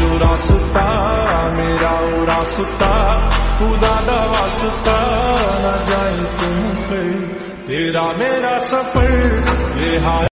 जो रास्ता मेरा वो रास्ता खुदा दा वास्ता न जाए तुम फिर तेरा मेरा सफर ये